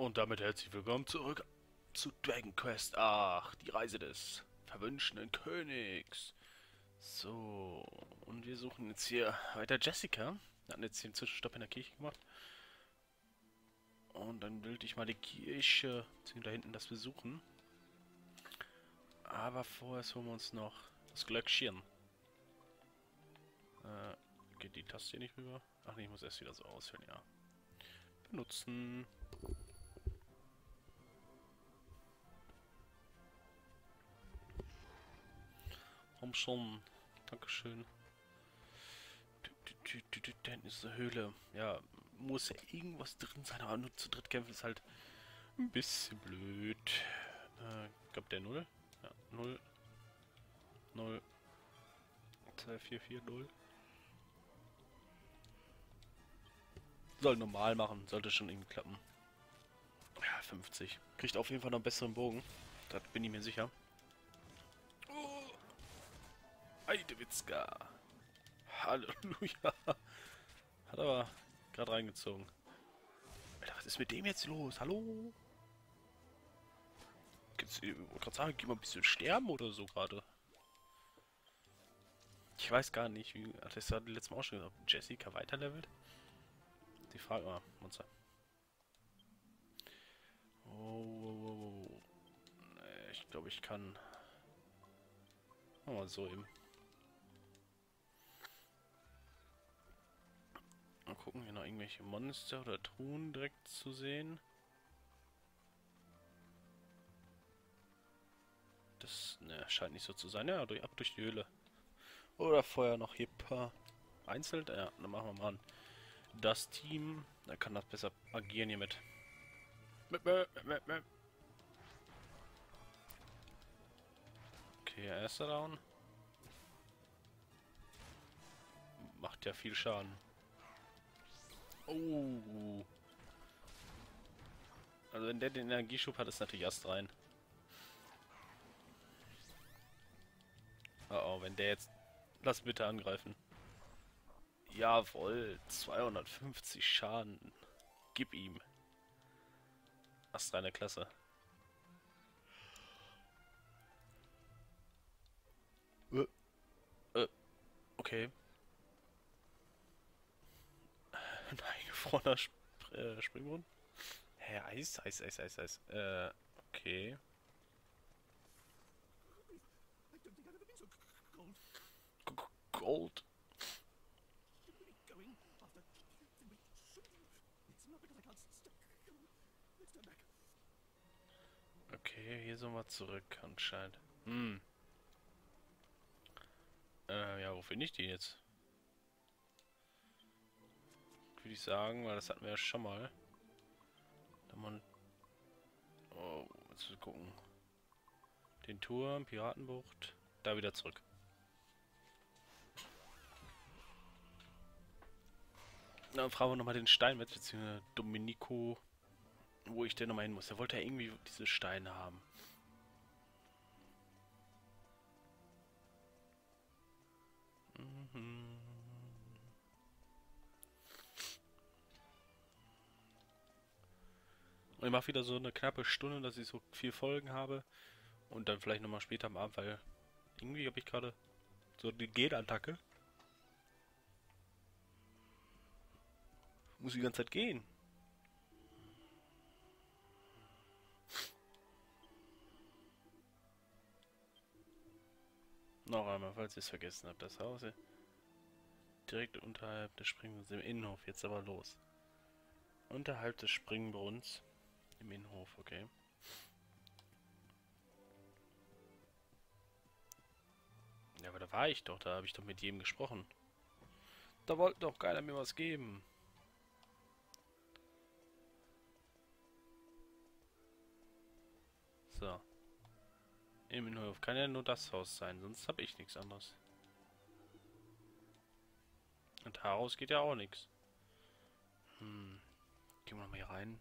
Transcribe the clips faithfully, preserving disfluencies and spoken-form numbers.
Und damit herzlich willkommen zurück zu Dragon Quest acht, die Reise des verwünschenden Königs. So, und wir suchen jetzt hier weiter Jessica. Wir hatten jetzt den Zwischenstopp in der Kirche gemacht. Und dann will ich mal die Kirche, beziehungsweise da hinten das besuchen. Aber vorher holen wir uns noch das Glöckchen. Äh, geht die Taste hier nicht rüber? Ach nee, ich muss erst wieder so auswählen, ja. Benutzen. Komm schon. Dankeschön. Da hinten ist eine Höhle. Ja, muss ja irgendwas drin sein, aber nur zu dritt kämpfen ist halt ein bisschen blöd. Äh, ich glaube der null. Ja, null. null. zwei vier vier null. Soll normal machen, sollte schon irgendwie klappen. Ja, fünfzig. Kriegt auf jeden Fall noch einen besseren Bogen. Da bin ich mir sicher. Oh, Heidewitzka. Halleluja. Hat aber gerade reingezogen. Alter, was ist mit dem jetzt los? Hallo? Gibt's, ich wollte gerade sagen, geh mal ein bisschen sterben oder so gerade. Ich weiß gar nicht, wie. Hat das ja letztes Mal auch schon gesagt, ob Jessica weiterlevelt? Die Frage mal, Monster. Oh, oh, oh, oh. Nee, ich glaube, ich kann. Machen wir so eben. Mal gucken, hier noch irgendwelche Monster oder Truhen direkt zu sehen. Das ne, scheint nicht so zu sein. Ja, durch, ab durch die Höhle. Oder vorher noch hier ein paar einzeln. Ja, dann machen wir mal das Team. Da kann das besser agieren hier mit. Okay, erster Down. Macht ja viel Schaden. Oh. Also wenn der den Energieschub hat, ist natürlich erst rein. Oh, oh, wenn der jetzt... Lass bitte angreifen. Jawohl, zweihundertfünfzig Schaden. Gib ihm. Astreine Klasse. Äh, äh, okay. Ein eingefrorener Sp äh, Springbrunnen? Hä, Eis, Eis, Eis, Eis, Eis. Äh, okay. G Gold. Okay, hier sind wir zurück anscheinend. Hm. Äh, ja, wo finde ich die jetzt? Würde ich sagen, weil das hatten wir ja schon mal. Da man. Oh, jetzt müssen wir gucken. Den Turm, Piratenbucht. Da wieder zurück. Dann fragen wir nochmal den Steinmetz, beziehungsweise Domenico, wo ich denn nochmal hin muss. Der wollte ja irgendwie diese Steine haben. Mhm. Und ich mache wieder so eine knappe Stunde, dass ich so viel Folgen habe. Und dann vielleicht nochmal später am Abend, weil irgendwie habe ich gerade so die Genattacke. Muss die ganze Zeit gehen. Noch einmal, falls ihr es vergessen habt, das Haus hier direkt unterhalb des Springbrunnens im Innenhof. Jetzt aber los. Unterhalb des Springbrunnens im Innenhof, okay. Ja, aber da war ich doch, da habe ich doch mit jedem gesprochen. Da wollte doch keiner mir was geben. So. Im Innenhof kann ja nur das Haus sein, sonst habe ich nichts anderes. Und daraus geht ja auch nichts. Hm. Gehen wir nochmal hier rein.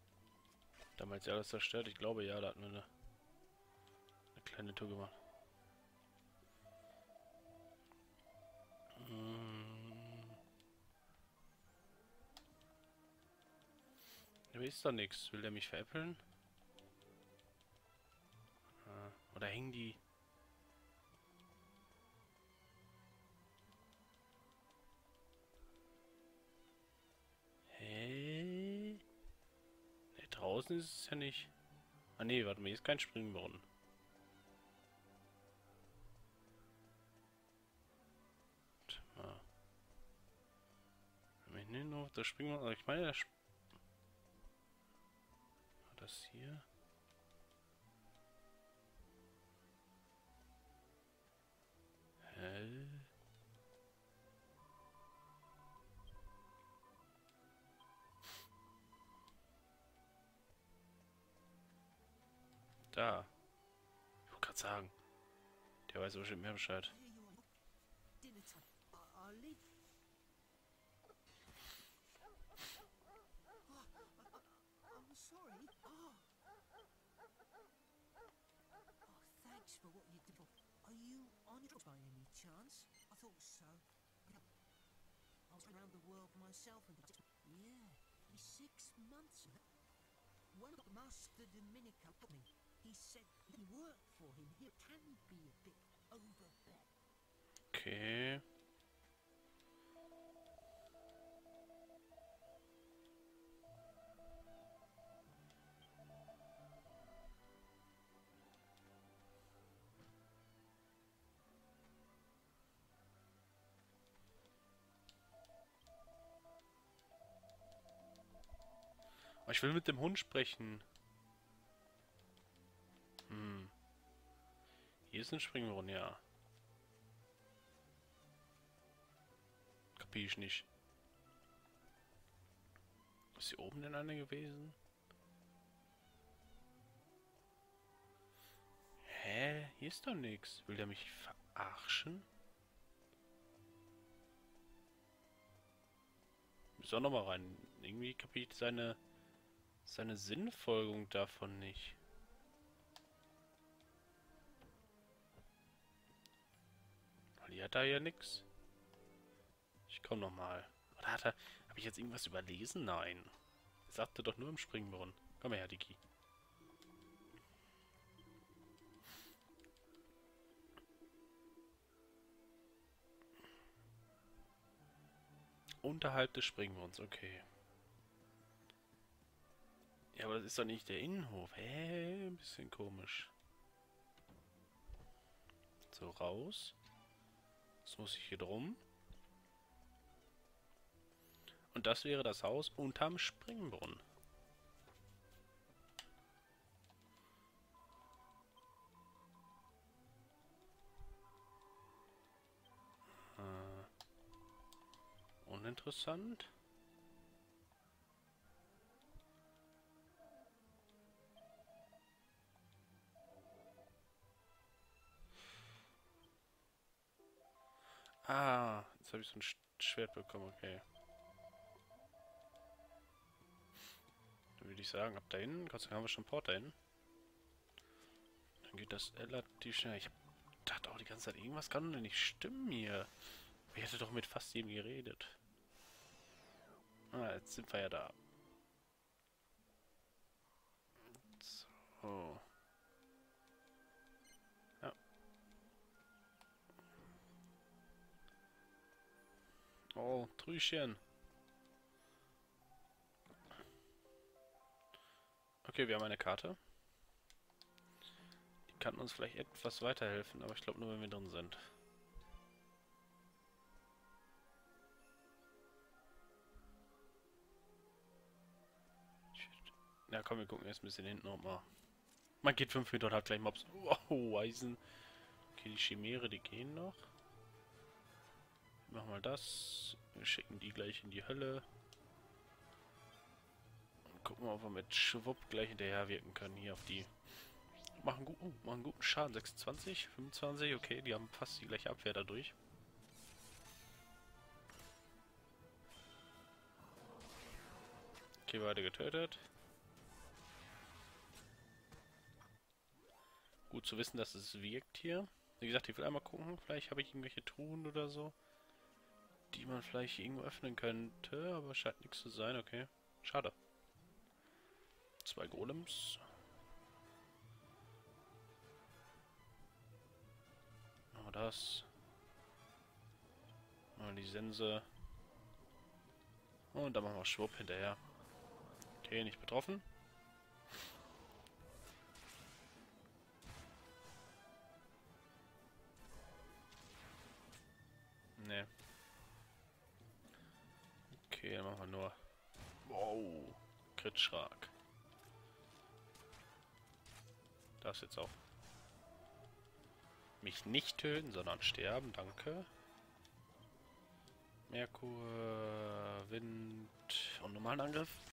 Damals ja alles zerstört. Ich glaube ja, da hatten wir eine, eine kleine Tour gemacht. Aber ist doch nichts. Will der mich veräppeln? Ah, oder hängen die... Hä? Ne, draußen ist es ja nicht. Ah ne, warte mal, hier ist kein Springbrunnen. Ah. Nee, nur das Springbrunnen. Aber ich meine, das... Sp das hier... Hä? Da. Ich wollte gerade sagen. Der weiß bestimmt mehr Bescheid. For what you did. Are you on it by any chance? I thought so. I was around the world myself and yeah, six months. When Master Domenico told me, he said he worked for him. He can be a bit overbearing. Okay. Aber ich will mit dem Hund sprechen. Hm. Hier ist ein Springbrunnen, ja. Kapier ich nicht. Ist hier oben denn eine gewesen? Hä? Hier ist doch nichts. Will der mich verarschen? Muss auch noch mal rein. Irgendwie kapiere ich seine, seine Sinnfolgerung davon nicht. Weil hier hat er ja nichts. Ich komm noch mal. Oder hat er... Habe ich jetzt irgendwas überlesen? Nein. Er sagte doch nur im Springbrunnen. Komm her, Diki. Unterhalb des Springbrunnens, okay. Ja, aber das ist doch nicht der Innenhof. Hä? Ein bisschen komisch. So, raus. Jetzt muss ich hier drum. Und das wäre das Haus unterm Springbrunnen. Äh, uninteressant. Ah, jetzt habe ich so ein Sch Schwert bekommen, okay. Dann würde ich sagen, ab dahin, Gott sei Dank haben wir schon Port dahin. Dann geht das relativ schnell. Ich dachte auch die ganze Zeit, irgendwas kann denn nicht stimmen hier. Ich hätte doch mit fast jedem geredet. Ah, jetzt sind wir ja da. So. Ja. Oh, Trüchen. Okay, wir haben eine Karte. Die kann uns vielleicht etwas weiterhelfen, aber ich glaube nur, wenn wir drin sind. Ja, komm, wir gucken erst ein bisschen hinten nochmal. Man geht fünf Meter und hat gleich Mobs. Wow, Eisen. Okay, die Chimäre, die gehen noch. Wir machen mal das. Wir schicken die gleich in die Hölle. Und gucken wir, ob wir mit Schwupp gleich hinterher wirken können. Hier auf die. Machen, gu oh, machen guten Schaden. sechsundzwanzig, fünfundzwanzig. Okay, die haben fast die gleiche Abwehr dadurch. Okay, beide getötet. Gut zu wissen, dass es wirkt hier. Wie gesagt, ich will einmal gucken. Vielleicht habe ich irgendwelche Truhen oder so, die man vielleicht irgendwo öffnen könnte. Aber scheint nichts zu sein. Okay. Schade. Zwei Golems. Machen wir das. Machen wir die Sense. Und dann machen wir Schwupp hinterher. Okay, nicht betroffen. Ne. Okay, dann machen wir nur... Wow. Crit-Schlag. Das jetzt auch. Mich nicht töten, sondern sterben, danke. Merkur, Wind und normalen Angriff.